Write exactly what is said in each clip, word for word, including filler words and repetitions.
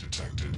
detected.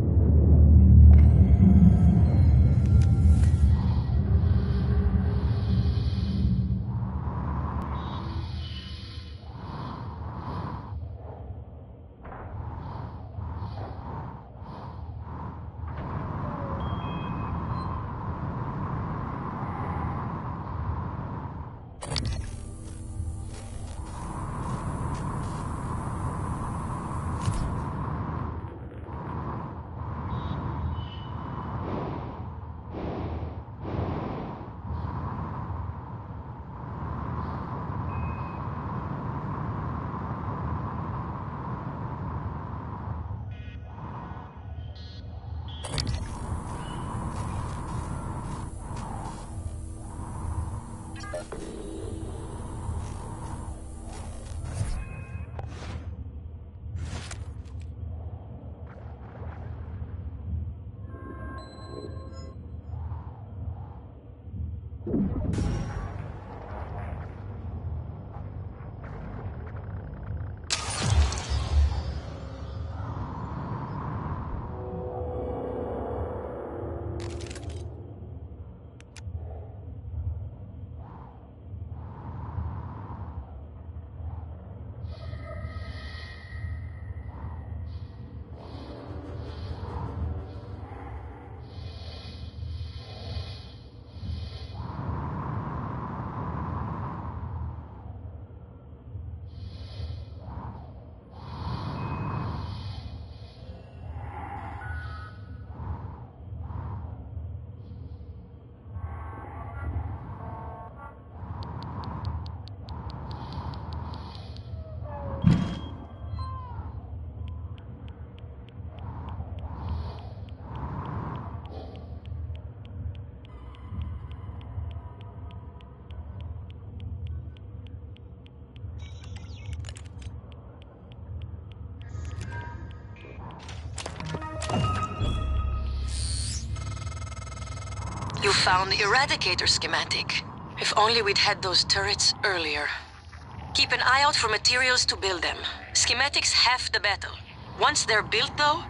You found the Eradicator schematic. If only we'd had those turrets earlier. Keep an eye out for materials to build them. Schematics half the battle. Once they're built, though,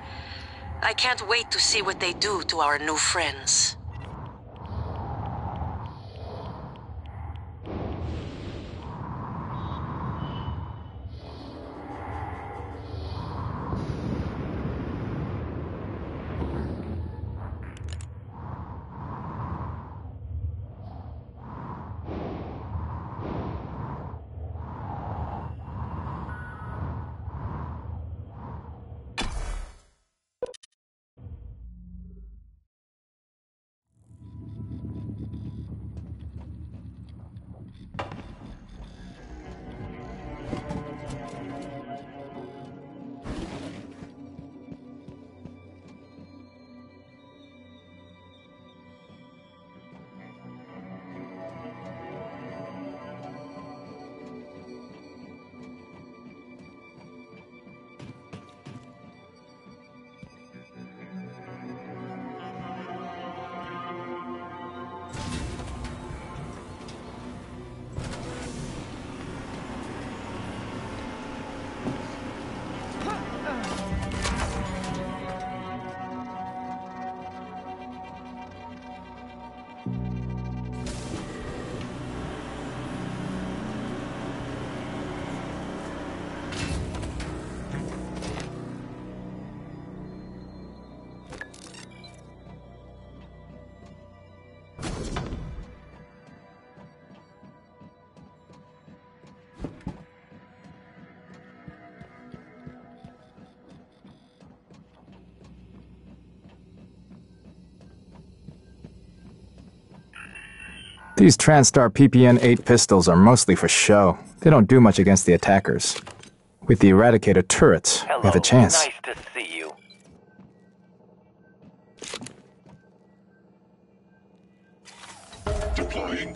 I can't wait to see what they do to our new friends. These TranStar P P N eight pistols are mostly for show. They don't do much against the attackers. With the Eradicator turrets, Hello. we have a chance. Nice to see you. Deploying.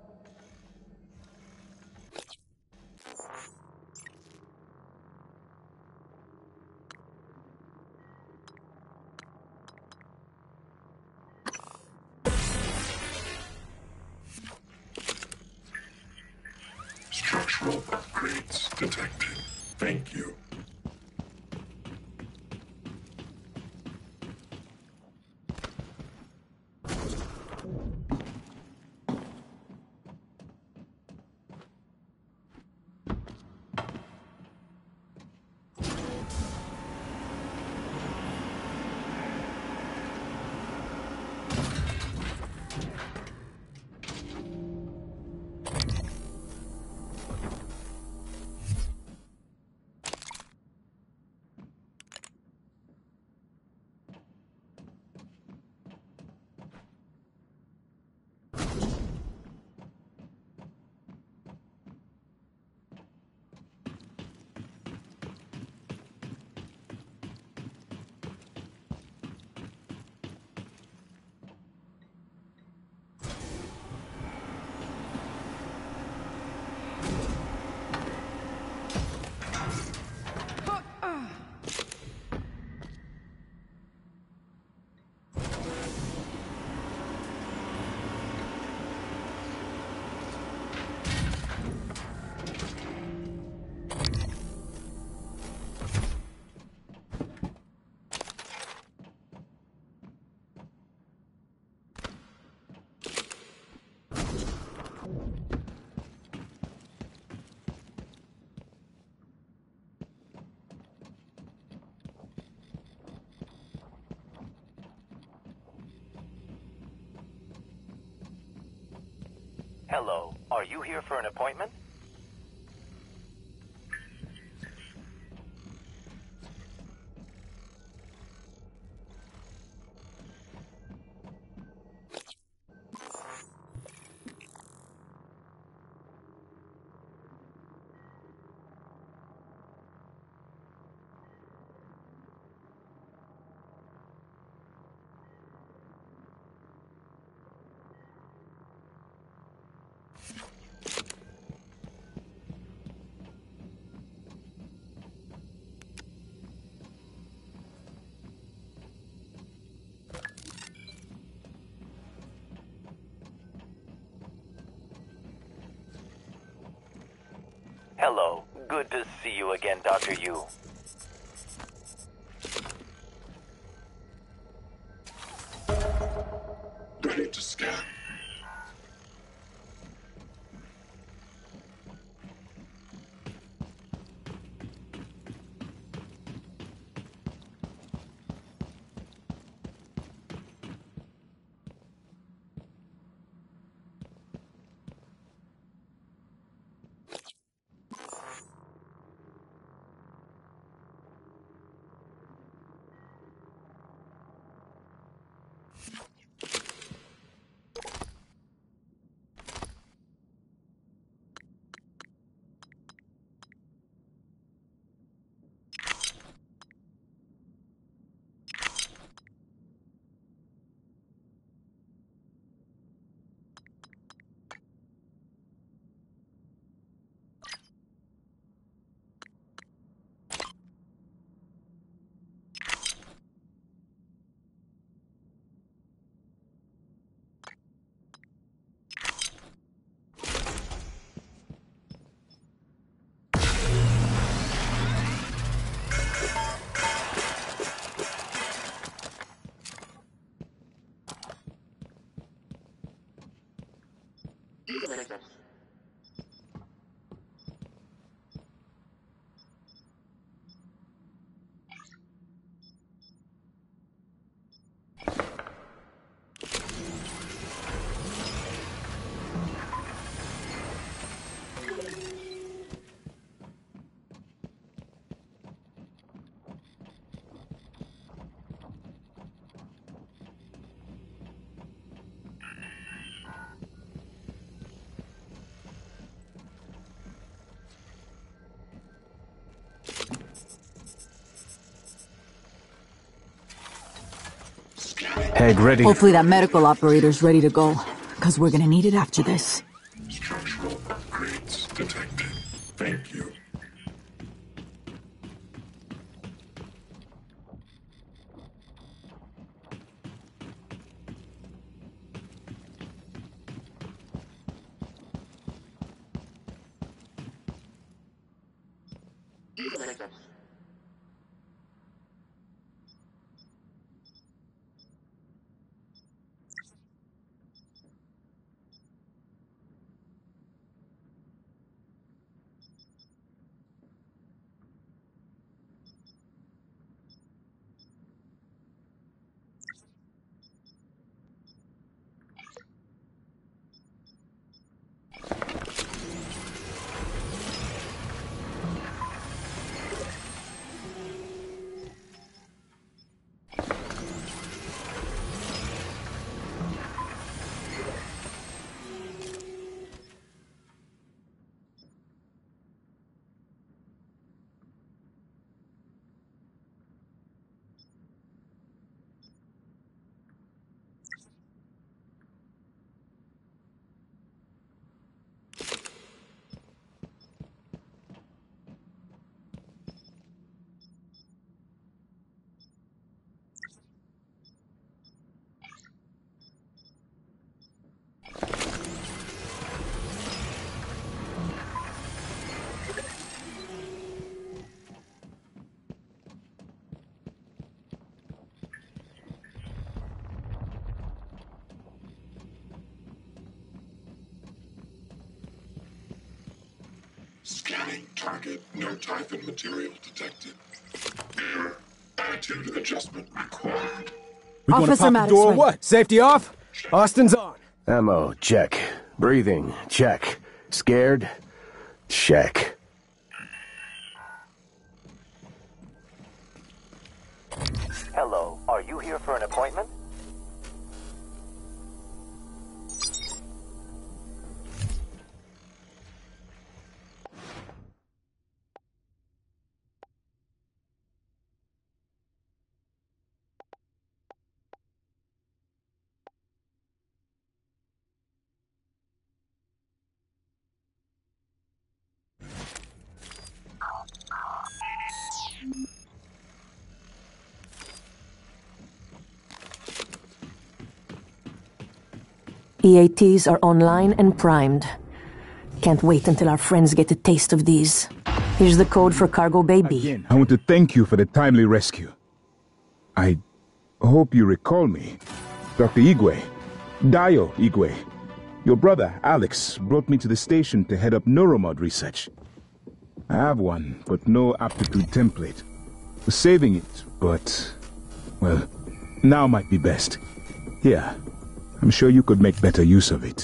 Structural upgrades detected. Thank you. Hello, are you here for an appointment? Hello. Good to see you again, Doctor Yu. Ready to scan. Hag ready. Hopefully that medical operator's ready to go, because we're gonna need it after this. Structural upgrades detected. Thank you. Scanning target. No Typhon material detected. Error. Attitude adjustment required. We gonna Officer pop the Maddox door or ready. what? Safety off? Austin's on. Ammo, check. Breathing, check. Scared? Check. Hello, are you here for an appointment? E A Ts are online and primed. Can't wait until our friends get a taste of these. Here's the code for Cargo Bay B. Again, I want to thank you for the timely rescue. I hope you recall me. Doctor Igwe. Dio Igwe. Your brother, Alex, brought me to the station to head up neuromod research. I have one, but no aptitude template. Was saving it, but... well, now might be best. Here, I'm sure you could make better use of it.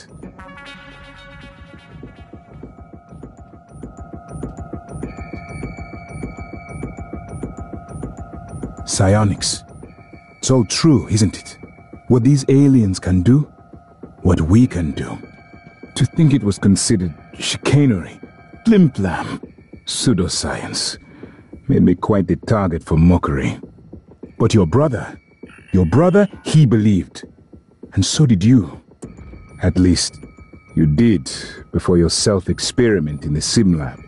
Psionics. It's all true, isn't it? What these aliens can do, what we can do. To think it was considered chicanery, flim-flam, pseudoscience, made me quite the target for mockery. But your brother, your brother, he believed. And so did you. At least, you did before your self-experiment in the sim lab.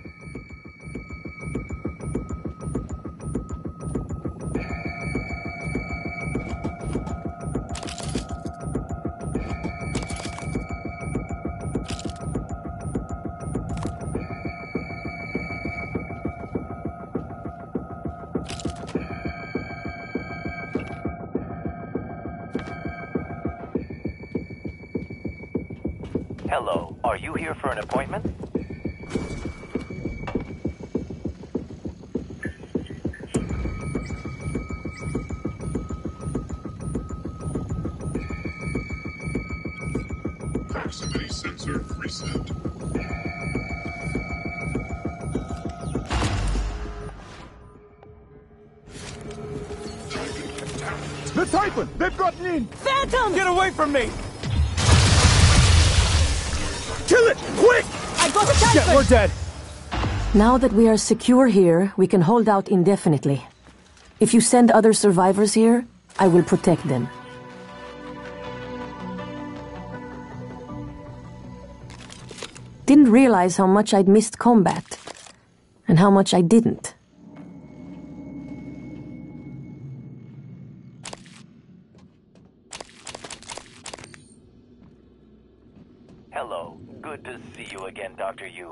Hello, are you here for an appointment? Proximity sensor reset. The Typhon! They've gotten in! Phantom! Get away from me! Kill it! Quick! I got a Typhon! Yeah, we're dead. Now that we are secure here, we can hold out indefinitely. If you send other survivors here, I will protect them. Didn't realize how much I'd missed combat. And how much I didn't. Hello, good to see you again, Doctor Yu.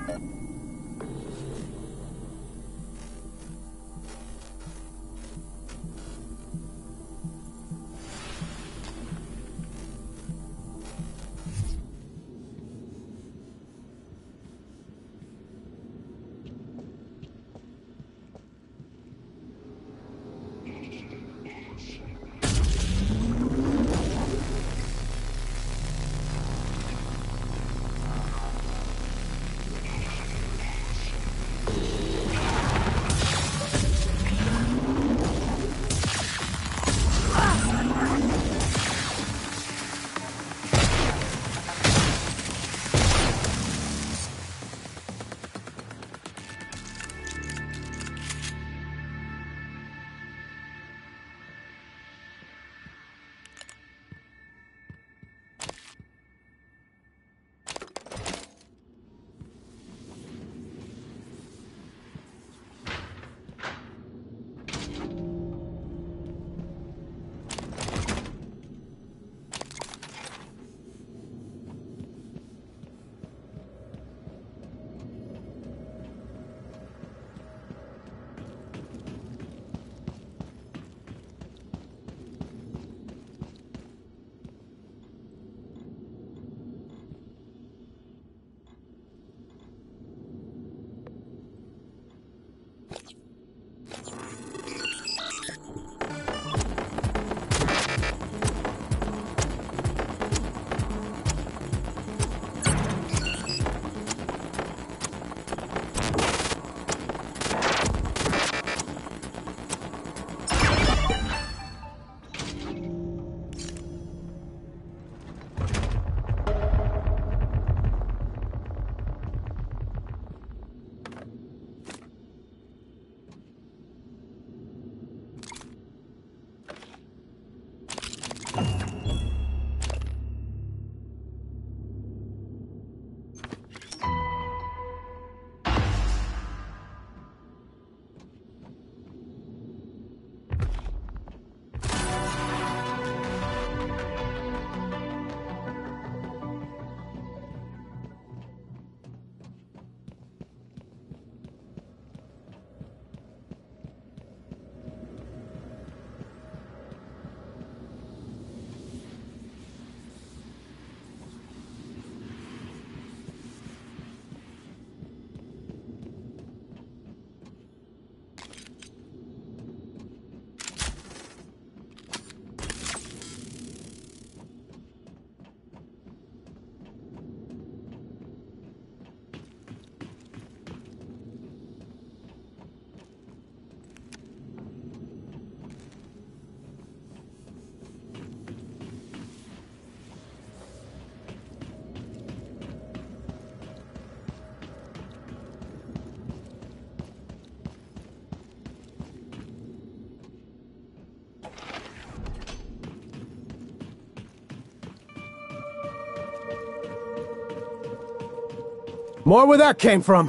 More where that came from.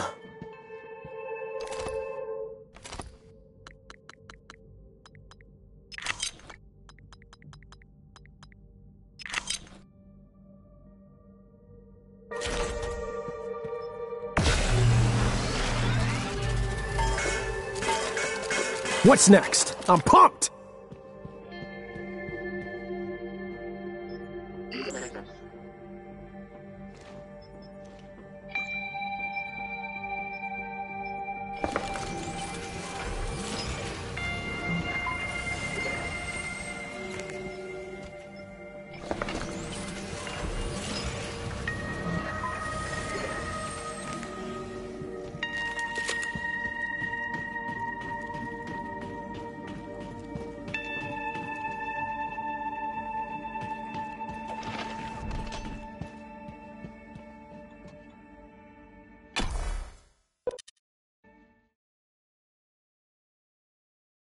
What's next? I'm pumped!